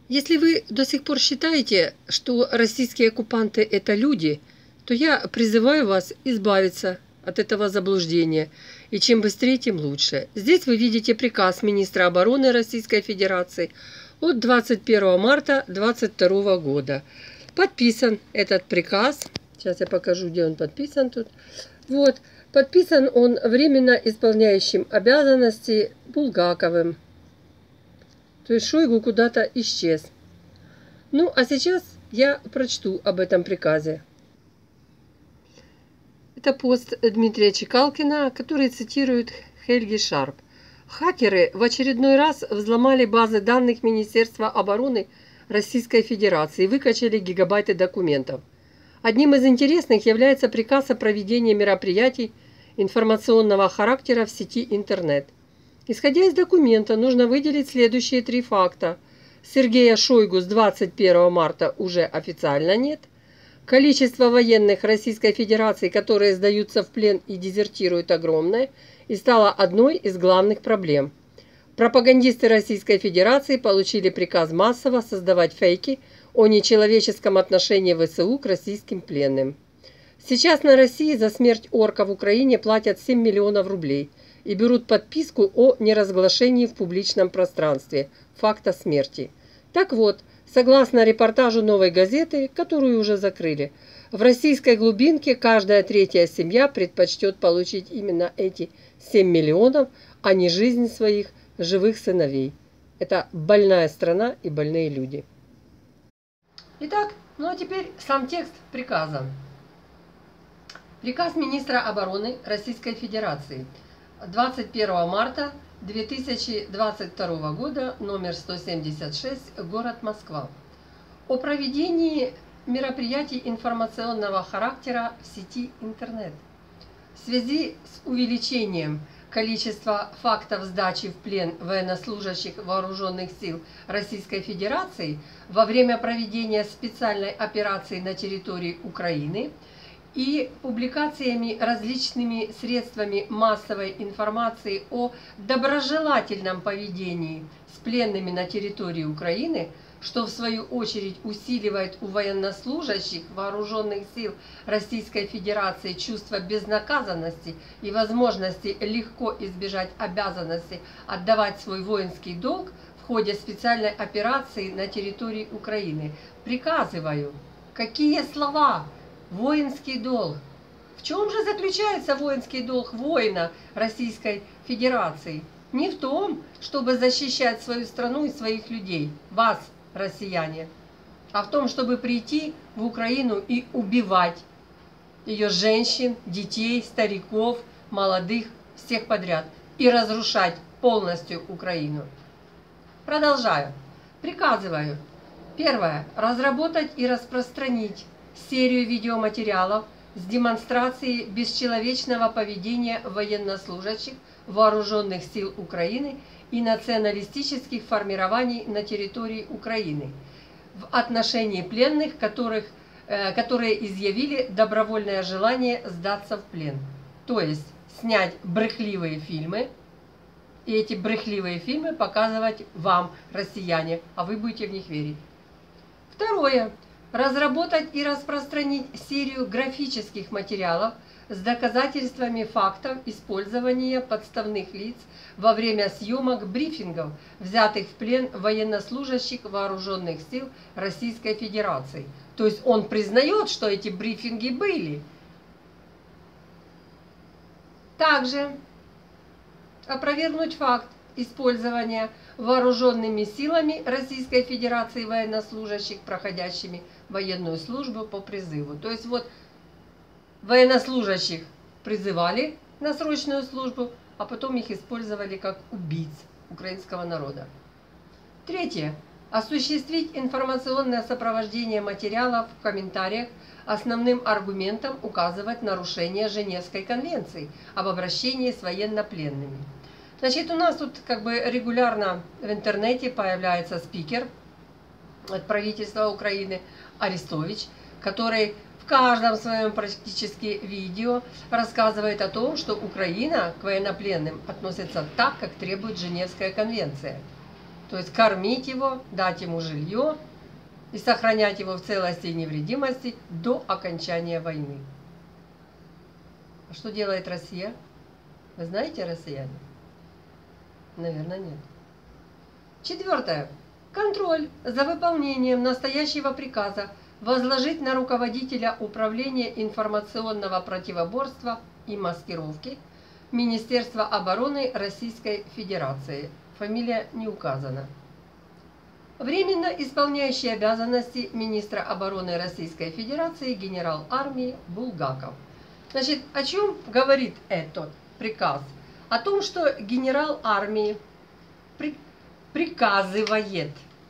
Если вы до сих пор считаете, что российские оккупанты – это люди, то я призываю вас избавиться от этого заблуждения. И чем быстрее, тем лучше. Здесь вы видите приказ министра обороны Российской Федерации от 21 марта 2022 года. Подписан этот приказ. Сейчас я покажу, где он подписан тут. Вот. Подписан он временно исполняющим обязанности Булгаковым. То есть Шойгу куда-то исчез. Ну, а сейчас я прочту об этом приказе. Это пост Дмитрия Чекалкина, который цитирует Хельги Шарп. Хакеры в очередной раз взломали базы данных Министерства обороны Российской Федерации и выкачали гигабайты документов. Одним из интересных является приказ о проведении мероприятий информационного характера в сети интернет. Исходя из документа, нужно выделить следующие три факта. Сергея Шойгу с 21 марта уже официально нет. Количество военных Российской Федерации, которые сдаются в плен и дезертируют, огромное и стало одной из главных проблем. Пропагандисты Российской Федерации получили приказ массово создавать фейки о нечеловеческом отношении ВСУ к российским пленным. Сейчас на России за смерть орка в Украине платят 7 миллионов рублей и берут подписку о неразглашении в публичном пространстве факта смерти. Так вот, согласно репортажу «Новой газеты», которую уже закрыли, в российской глубинке каждая третья семья предпочтет получить именно эти 7 миллионов, а не жизнь своих живых сыновей. Это больная страна и больные люди. Итак, ну а теперь сам текст приказа. Приказ министра обороны Российской Федерации 21 марта 2022 года, номер 176, город Москва. О проведении мероприятий информационного характера в сети интернет. В связи с увеличением количества фактов сдачи в плен военнослужащих вооруженных сил Российской Федерации во время проведения специальной операции на территории Украины и публикациями различными средствами массовой информации о доброжелательном поведении с пленными на территории Украины, что в свою очередь усиливает у военнослужащих вооруженных сил Российской Федерации чувство безнаказанности и возможности легко избежать обязанности отдавать свой воинский долг в ходе специальной операции на территории Украины. Приказываю, какие слова? Воинский долг. В чем же заключается воинский долг воина Российской Федерации? Не в том, чтобы защищать свою страну и своих людей, вас, россияне, а в том, чтобы прийти в Украину и убивать ее женщин, детей, стариков, молодых, всех подряд, и разрушать полностью Украину. Продолжаю. Приказываю. Первое. Разработать и распространить серию видеоматериалов с демонстрацией бесчеловечного поведения военнослужащих вооруженных сил Украины и националистических формирований на территории Украины в отношении пленных, которые изъявили добровольное желание сдаться в плен. То есть снять брехливые фильмы, и эти брехливые фильмы показывать вам, россияне, а вы будете в них верить. Второе. Разработать и распространить серию графических материалов с доказательствами фактов использования подставных лиц во время съемок брифингов, взятых в плен военнослужащих вооруженных сил Российской Федерации. То есть он признает, что эти брифинги были. Также опровергнуть факт использования вооруженными силами Российской Федерации военнослужащих, проходящими военную службу по призыву. То есть вот военнослужащих призывали на срочную службу, а потом их использовали как убийц украинского народа. Третье. Осуществить информационное сопровождение материалов в комментариях, основным аргументом указывать нарушение Женевской конвенции об обращении с военнопленными. Значит, у нас тут как бы регулярно в интернете появляется спикер от правительства Украины Арестович, который в каждом своем практически видео рассказывает о том, что Украина к военнопленным относится так, как требует Женевская конвенция. То есть кормить его, дать ему жилье и сохранять его в целости и невредимости до окончания войны. А что делает Россия? Вы знаете, россияне? Наверное, нет. Четвертое. Контроль за выполнением настоящего приказа возложить на руководителя управления информационного противоборства и маскировки Министерства обороны Российской Федерации. Фамилия не указана. Временно исполняющий обязанности министра обороны Российской Федерации генерал армии Булгаков. Значит, о чем говорит этот приказ? О том, что генерал армии приказывает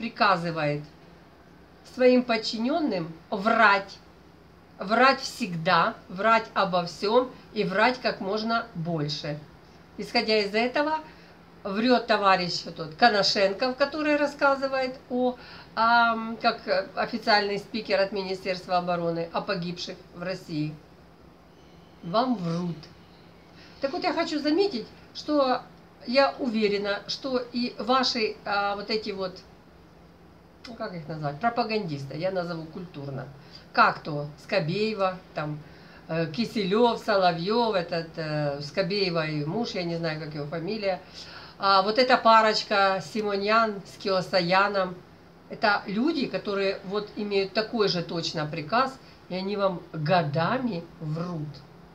своим подчиненным врать. Врать всегда, врать обо всем и врать как можно больше. Исходя из этого, врет товарищ тот Коношенков, который рассказывает как официальный спикер от Министерства обороны, о погибших в России. Вам врут. Так вот, я хочу заметить, что я уверена, что и ваши вот эти вот, ну как их назвать, пропагандисты, я назову культурно, как то Скобеева, там Киселев, Соловьев, этот Скобеева и муж, я не знаю, как его фамилия, вот эта парочка Симоньян с Киосаяном, это люди, которые вот имеют такой же точно приказ, и они вам годами врут,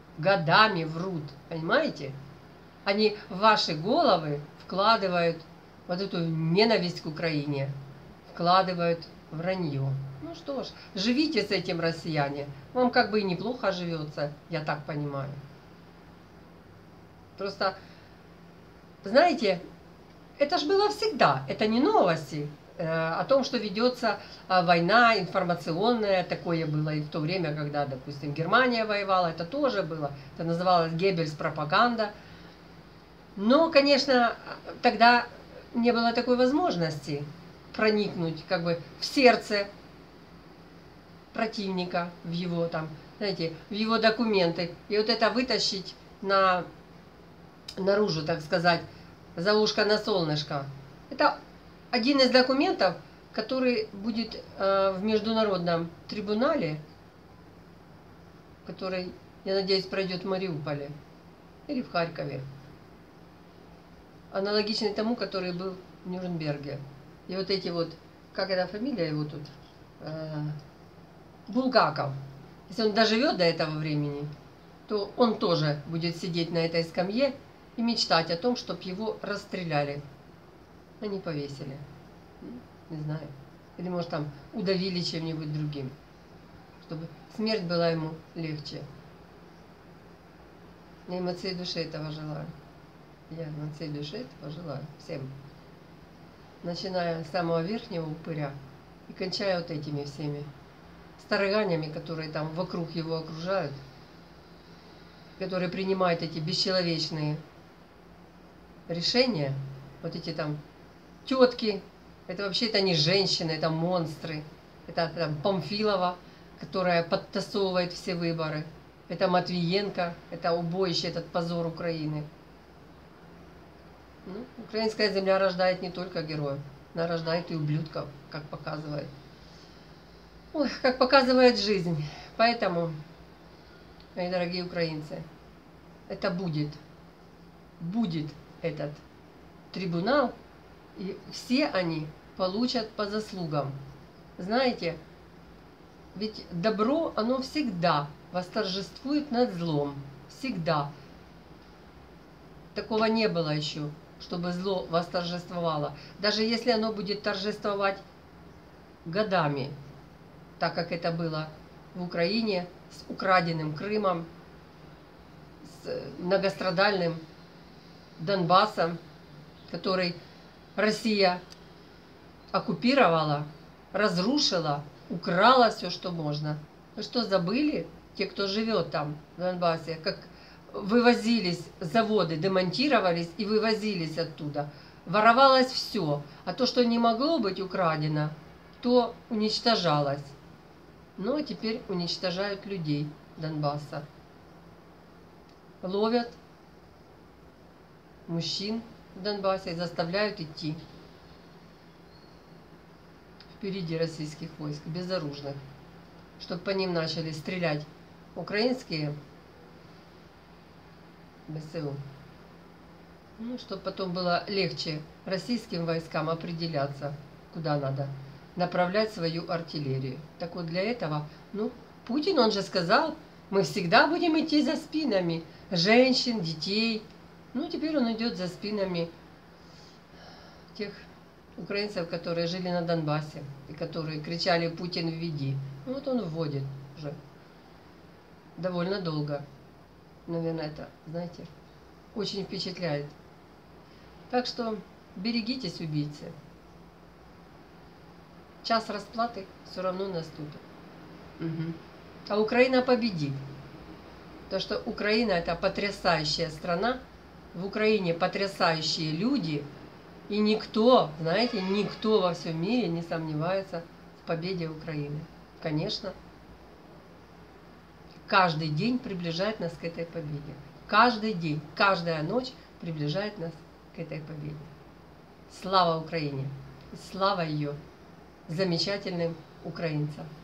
понимаете? Они в ваши головы вкладывают вот эту ненависть к Украине, вкладывают вранье. Ну что ж, живите с этим, россияне. Вам как бы и неплохо живется, я так понимаю. Просто, знаете, это ж было всегда, это не новости. О том, что ведется война информационная, такое было и в то время, когда, допустим, Германия воевала, это тоже было. Это называлось Геббельс пропаганда. Но, конечно, тогда не было такой возможности проникнуть как бы в сердце противника, в его там, знаете, в его документы. И вот это вытащить наружу, так сказать, за ушко на солнышко. Это один из документов, который будет в международном трибунале, который, я надеюсь, пройдет в Мариуполе или в Харькове. Аналогичный тому, который был в Нюрнберге. И вот эти вот, как это фамилия его тут? Булгаков. Если он доживет до этого времени, то он тоже будет сидеть на этой скамье и мечтать о том, чтобы его расстреляли, а не повесили. Не знаю. Или, может, там удавили чем-нибудь другим, чтобы смерть была ему легче. Я им от всей души этого желаю. Я от всей души этого желаю всем. Начиная с самого верхнего упыря и кончая вот этими всеми староганями, которые там вокруг его окружают, которые принимают эти бесчеловечные решения. Вот эти там тетки, это вообще-то не женщины, это монстры. Это там Памфилова, которая подтасовывает все выборы. Это Матвиенко, это убоище, этот позор Украины. Ну, украинская земля рождает не только героев, она рождает и ублюдков, как показывает. Ой, как показывает жизнь. Поэтому, мои дорогие украинцы, это будет этот трибунал, и все они получат по заслугам. Знаете, ведь добро, оно всегда восторжествует над злом. Всегда. Такого не было еще, чтобы зло восторжествовало. Даже если оно будет торжествовать годами, так как это было в Украине с украденным Крымом, с многострадальным Донбассом, который Россия оккупировала, разрушила, украла все, что можно. Вы что, забыли, те, кто живет там, в Донбассе, как вывозились заводы, демонтировались и вывозились оттуда? Воровалось все, а то, что не могло быть украдено, то уничтожалось. Ну, а теперь уничтожают людей Донбасса. Ловят мужчин в Донбассе и заставляют идти впереди российских войск, безоружных, чтобы по ним начали стрелять украинские БСУ. Ну, чтобы потом было легче российским войскам определяться, куда надо направлять свою артиллерию. Так вот для этого, ну, Путин, он же сказал, мы всегда будем идти за спинами женщин, детей. Ну, теперь он идет за спинами тех украинцев, которые жили на Донбассе и которые кричали «Путин, введи». Ну, вот он вводит уже довольно долго. Наверное, это, знаете, очень впечатляет. Так что берегитесь, убийцы. Час расплаты все равно наступит. Угу. А Украина победит. То, что Украина это потрясающая страна, в Украине потрясающие люди, и никто, знаете, никто во всем мире не сомневается в победе Украины. Конечно, каждый день приближает нас к этой победе. Каждый день, каждая ночь приближает нас к этой победе. Слава Украине! Слава ее замечательным украинцам!